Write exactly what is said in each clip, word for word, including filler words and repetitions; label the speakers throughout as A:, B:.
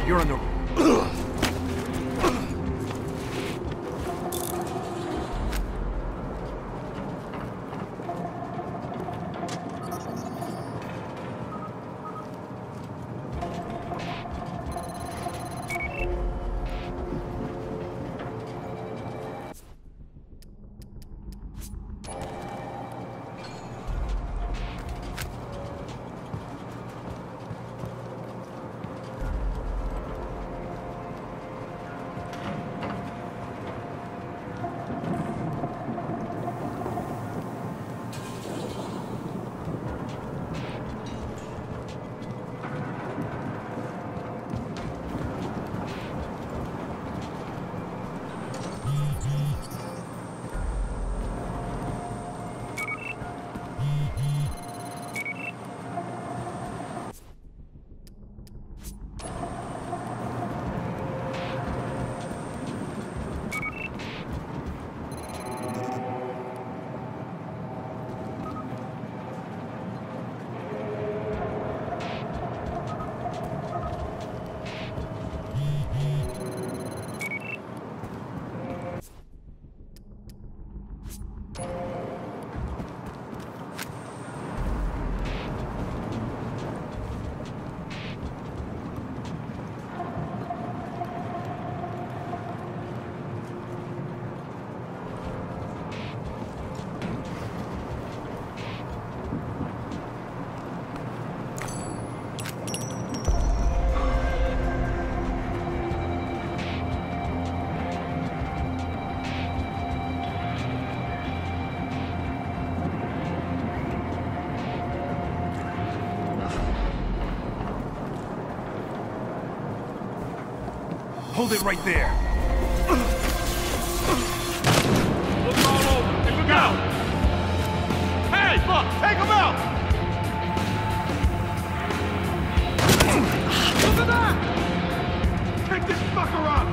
A: You're on the... Hold it right there.
B: Look all over. Look out! Hey, look! Take him out! Look at that! Take this fucker out!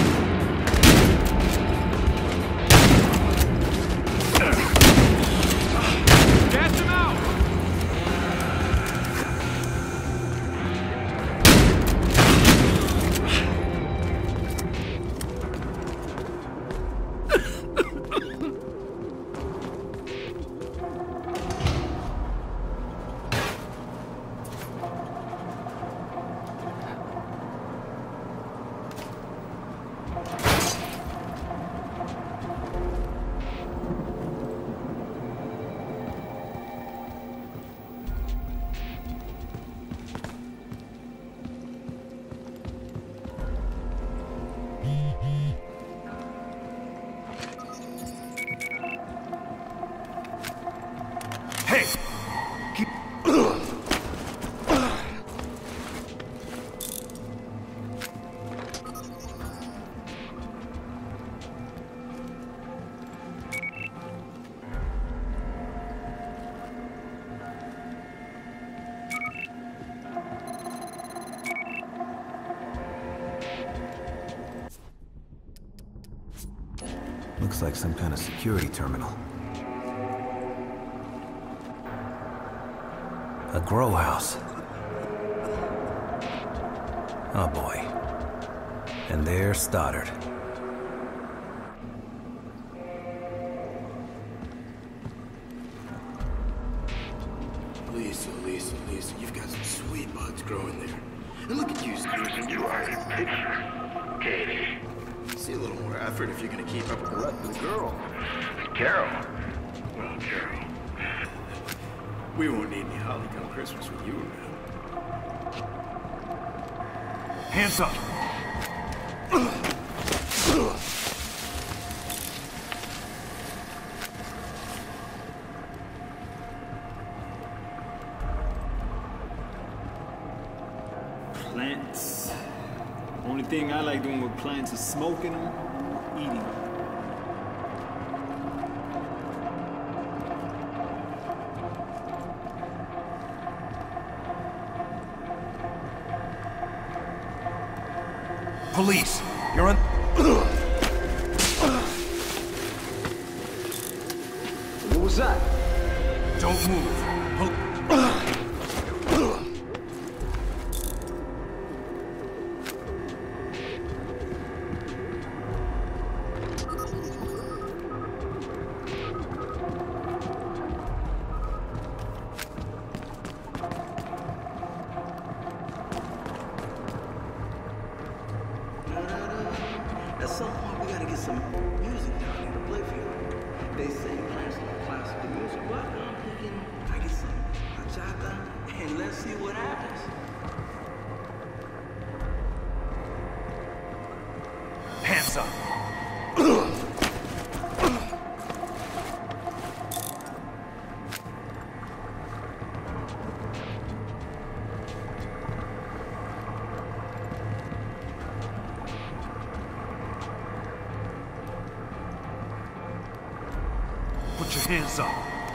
B: Gas him out!
A: Hey! Keep...
C: Looks like some kind of security terminal. A grow house. Oh boy. And there's Stoddard.
D: Lisa, Lisa, Lisa, you've got some sweet buds growing there. And look at you, Stephen. You are a picture. Katie. See a little more effort if you're gonna keep up with the rest of the girl.
B: Carol. Well, Carol.
D: We won't need any holly come Christmas with you around.
A: Hands up!
E: Plants. Only thing I like doing with plants is smoking them, eating them.
A: Police! You're on...
F: What was that?
A: Don't move. Pol
G: Let's see what happens.
A: Hands up. Put your hands up.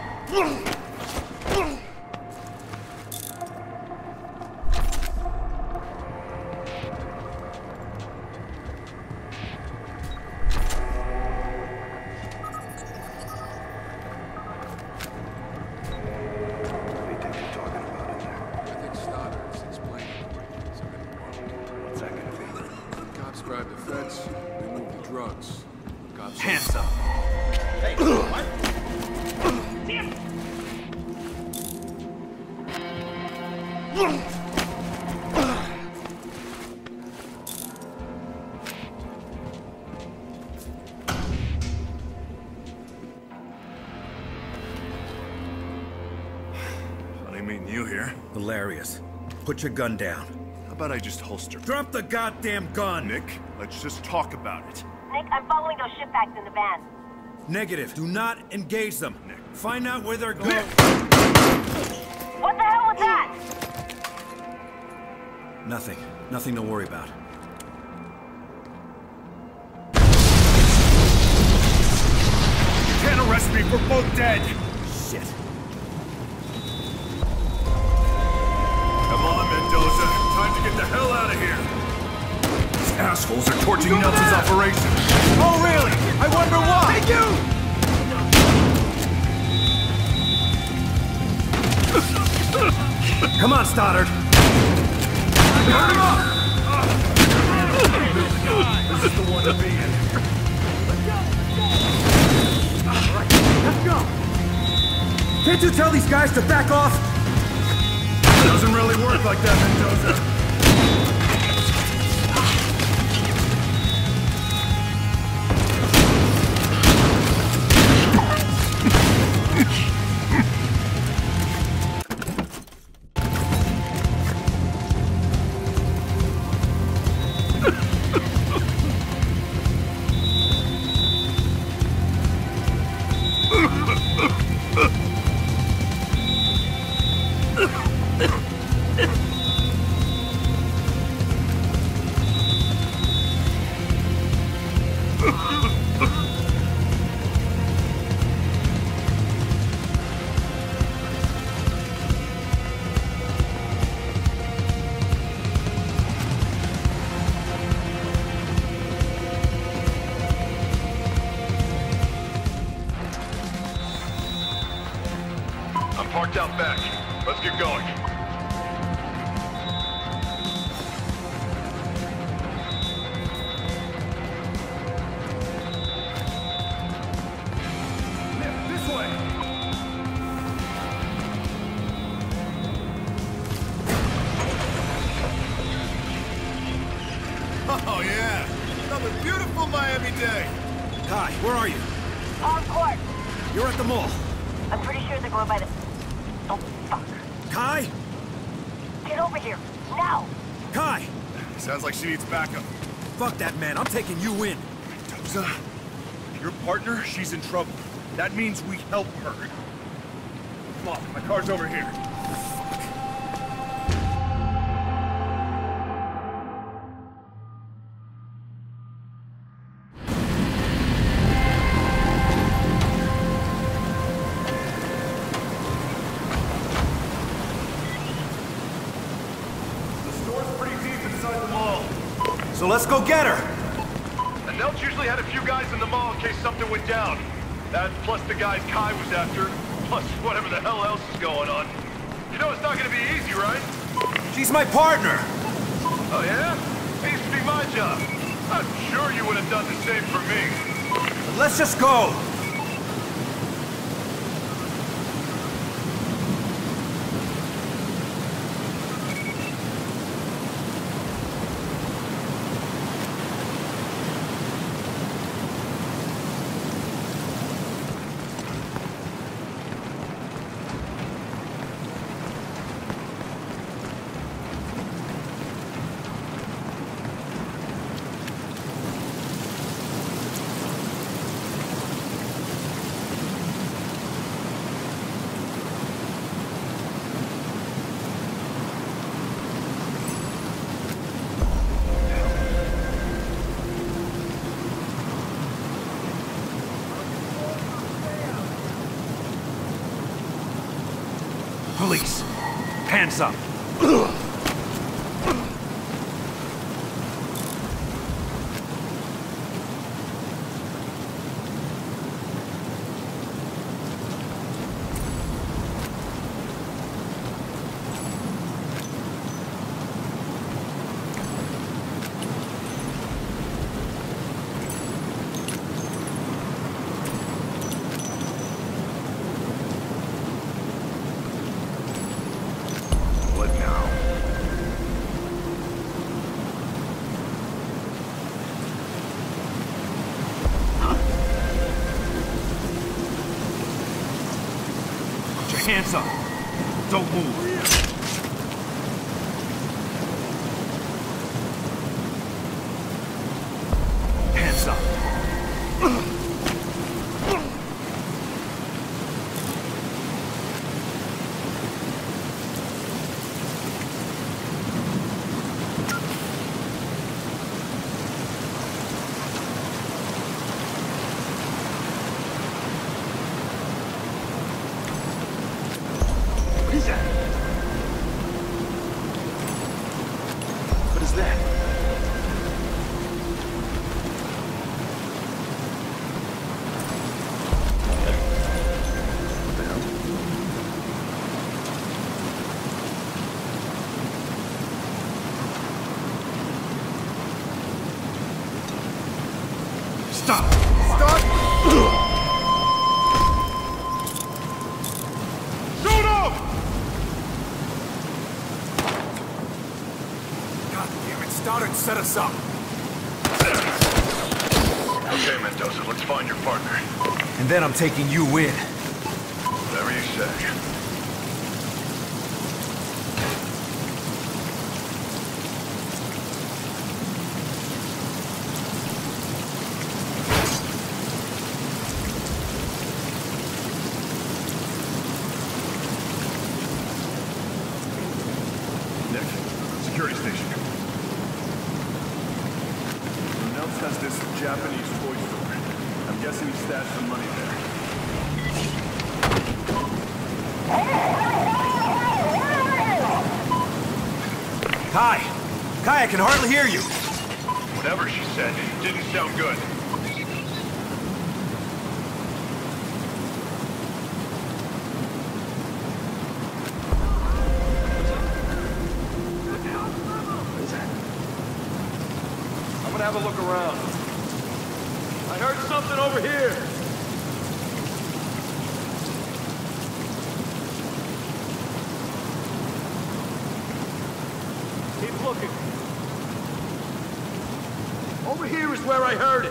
H: Grab the fence, remove the drugs. Cops
A: Hands up.
B: Hey, what?
A: Funny meeting you here.
C: Hilarious. Put your gun down.
A: How about I just holster?
C: Drop the goddamn gun!
A: Nick, let's just talk about it.
I: Nick, I'm following those shitbags in the van.
C: Negative. Do not engage them.
A: Nick.
C: Find out where they're going.
I: What the hell was that?
C: Nothing. Nothing to worry about.
A: You can't arrest me. We're both dead.
C: Shit.
A: Come on, Mendoza. Time to get the hell out of here. These assholes are torching Nelson's operation.
C: Oh, really? I wonder why. Hey, you! Come on, Stoddard.
A: Hurry up! This is the one to be in.
C: Let's go. Can't you tell these guys to back off?
A: Doesn't really work like that, Mendoza. I'm parked out back. Let's get going. This way. Oh yeah, another beautiful Miami day.
C: Kai, where are you?
I: On court.
C: You're at the mall.
I: I'm pretty sure they're going by the... Oh, fuck.
C: Kai?
I: Get over here. Now!
C: Kai!
A: Sounds like she needs backup.
C: Fuck that man, I'm taking you in.
A: Mendoza, your partner, she's in trouble. That means we help her. Come on, my car's over here.
C: So let's go get her!
A: And Nelch usually had a few guys in the mall in case something went down. That plus the guys Kai was after, plus whatever the hell else is going on. You know it's not gonna be easy, right?
C: She's my partner!
A: Oh yeah? It used to be my job. I'm sure you would have done the same for me.
C: Let's just go! Police! Hands up!
A: What now?
C: Put your hands up! Don't move! Hands up! What is that? What is that? What the hell? Stop! Stop!
A: Shoot him!
C: God damn it, Stoddard set us up!
A: Okay, Mendoza, let's find your partner.
C: And then I'm taking you in.
A: Whatever you say. Nick, security station. Nels has this Japanese toy store. I'm guessing he stashed some money there.
C: Kai! Kai, I can hardly hear you!
A: Whatever she said, didn't sound good.
B: I'm gonna have a look around. I heard something over here. Keep looking. Over here is where I heard it.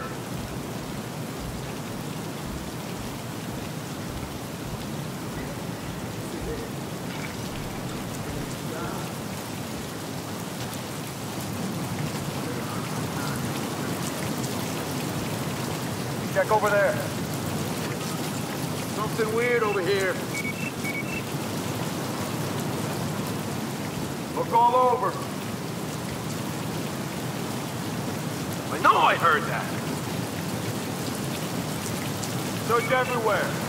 B: Check over there. Something weird over here. Look all over. I know I heard that. Search everywhere.